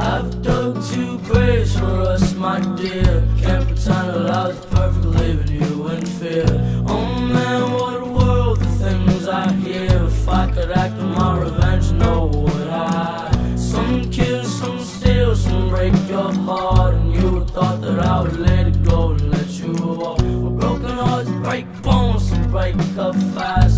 I've dug two graves for us, my dear. Can't pretend that I was perfect, leaving you in fear. Oh man, what a world, the things I hear. If I could act on my revenge, no would I. Some kill, some steal, some break your heart, and you would thought that I would let it go and let you walk. Well, broken hearts break bones, some break up fast.